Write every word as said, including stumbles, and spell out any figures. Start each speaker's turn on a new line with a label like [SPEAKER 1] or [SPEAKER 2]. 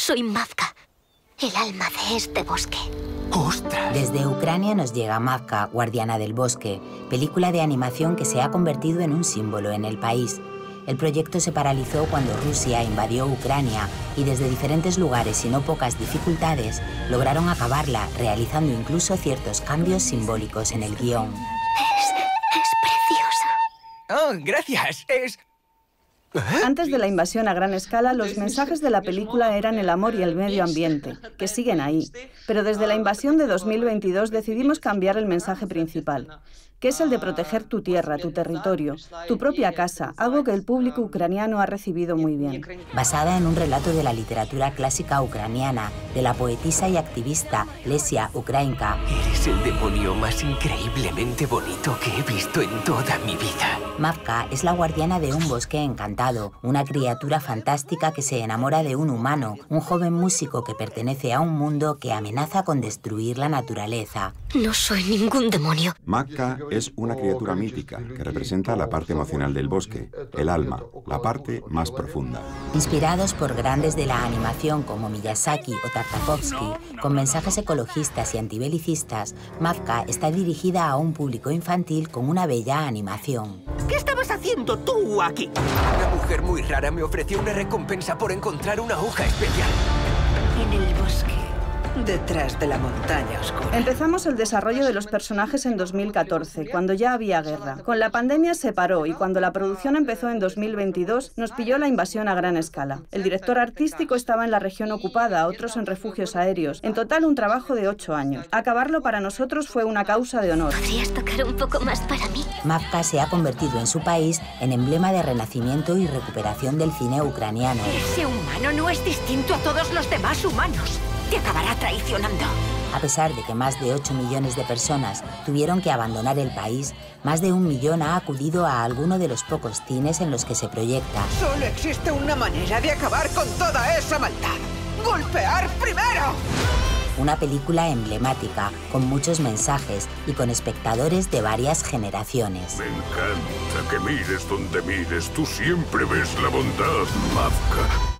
[SPEAKER 1] Soy Mavka, el alma de este bosque.
[SPEAKER 2] ¡Ostras!
[SPEAKER 3] Desde Ucrania nos llega Mavka, guardiana del bosque, película de animación que se ha convertido en un símbolo en el país. El proyecto se paralizó cuando Rusia invadió Ucrania y desde diferentes lugares y no pocas dificultades lograron acabarla, realizando incluso ciertos cambios simbólicos en el guión.
[SPEAKER 1] Es, es preciosa.
[SPEAKER 2] Oh, gracias. Es...
[SPEAKER 4] Antes de la invasión a gran escala, los mensajes de la película eran el amor y el medio ambiente, que siguen ahí. Pero desde la invasión de dos mil veintidós decidimos cambiar el mensaje principal, que es el de proteger tu tierra, tu territorio, tu propia casa, algo que el público ucraniano ha recibido muy bien.
[SPEAKER 3] Basada en un relato de la literatura clásica ucraniana, de la poetisa y activista Lesia Ukrainka.
[SPEAKER 2] Eres el demonio más increíblemente bonito que he visto en toda mi vida.
[SPEAKER 3] Mavka es la guardiana de un bosque encantado, una criatura fantástica que se enamora de un humano, un joven músico que pertenece a un mundo que amenaza con destruir la naturaleza.
[SPEAKER 1] No soy ningún demonio.
[SPEAKER 5] Mavka es una criatura mítica que representa la parte emocional del bosque, el alma, la parte más profunda.
[SPEAKER 3] Inspirados por grandes de la animación como Miyazaki o Tartakovsky, con mensajes ecologistas y antibelicistas, Mavka está dirigida a un público infantil con una bella animación.
[SPEAKER 6] ¿Qué estabas haciendo tú aquí?
[SPEAKER 2] Una mujer muy rara me ofreció una recompensa por encontrar una hoja especial.
[SPEAKER 6] En el bosque, detrás de la montaña oscura.
[SPEAKER 4] Empezamos el desarrollo de los personajes en dos mil catorce, cuando ya había guerra. Con la pandemia se paró y cuando la producción empezó en dos mil veintidós, nos pilló la invasión a gran escala. El director artístico estaba en la región ocupada, otros en refugios aéreos. En total, un trabajo de ocho años. Acabarlo para nosotros fue una causa de honor.
[SPEAKER 1] ¿Podrías tocar un poco más para mí?
[SPEAKER 3] Mavka se ha convertido en su país en emblema de renacimiento y recuperación del cine ucraniano.
[SPEAKER 6] Ese humano no es distinto a todos los demás humanos. Te acabará traicionando.
[SPEAKER 3] A pesar de que más de ocho millones de personas tuvieron que abandonar el país, más de un millón ha acudido a alguno de los pocos cines en los que se proyecta.
[SPEAKER 6] Solo existe una manera de acabar con toda esa maldad. ¡Golpear primero!
[SPEAKER 3] Una película emblemática, con muchos mensajes y con espectadores de varias generaciones.
[SPEAKER 7] Me encanta que mires donde mires, tú siempre ves la bondad, Mavka.